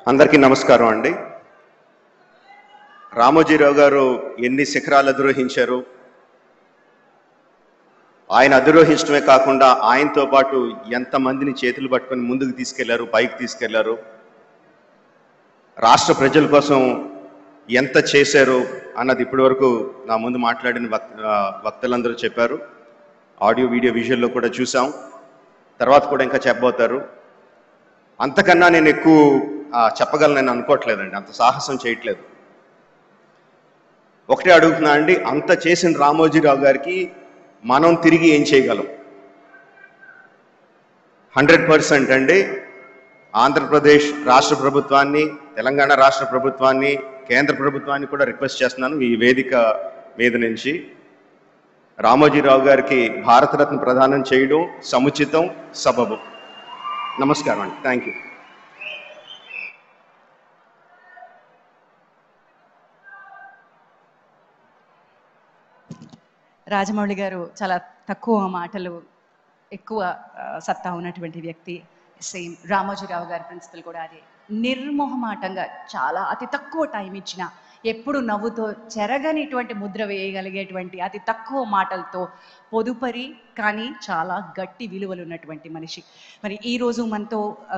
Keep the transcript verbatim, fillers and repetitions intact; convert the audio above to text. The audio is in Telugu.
అందరికీ నమస్కారం అండి. రామోజీరావు గారు ఎన్ని శిఖరాలు అధిరోహించారు, ఆయన అధిరోహించడమే కాకుండా ఆయనతో పాటు ఎంతమందిని చేతులు పట్టుకొని ముందుకు తీసుకెళ్లారు, పైకి తీసుకెళ్లారు, రాష్ట్ర ప్రజల కోసం ఎంత చేశారు అన్నది ఇప్పటి వరకు నా ముందు మాట్లాడిన వక్తలందరూ చెప్పారు. ఆడియో వీడియో విజువల్లో కూడా చూసాం, తర్వాత కూడా ఇంకా చెప్పబోతారు. అంతకన్నా నేను ఎక్కువ చెప్పగలను అనుకోవట్లేదండి, అంత సాహసం చేయట్లేదు. ఒకటే అడుగుతున్నా అండి, అంత చేసిన రామోజీరావు గారికి మనం తిరిగి ఏం చేయగలం? హండ్రెడ్ పర్సెంట్ అండి ఆంధ్రప్రదేశ్ రాష్ట్ర ప్రభుత్వాన్ని, తెలంగాణ రాష్ట్ర ప్రభుత్వాన్ని, కేంద్ర ప్రభుత్వాన్ని కూడా రిక్వెస్ట్ చేస్తున్నాను ఈ వేదిక మీద నుంచి, రామోజీరావు గారికి భారతరత్న ప్రదానం చేయడం సముచితం, సబబు. నమస్కారం అండి. Thank you. రాజమౌళి గారు చాలా తక్కువ మాటలు, ఎక్కువ సత్తా ఉన్నటువంటి వ్యక్తి. సేమ్ రామోజీరావు గారి ప్రిన్సిపల్ కూడా అదే. నిర్మోహమాటంగా చాలా అతి తక్కువ టైం ఇచ్చిన, ఎప్పుడు నవ్వుతో చెరగనిటువంటి ముద్ర వేయగలిగేటువంటి అతి తక్కువ మాటలతో పొదుపరి కానీ చాలా గట్టి విలువలు ఉన్నటువంటి మనిషి. మరి ఈరోజు మనతో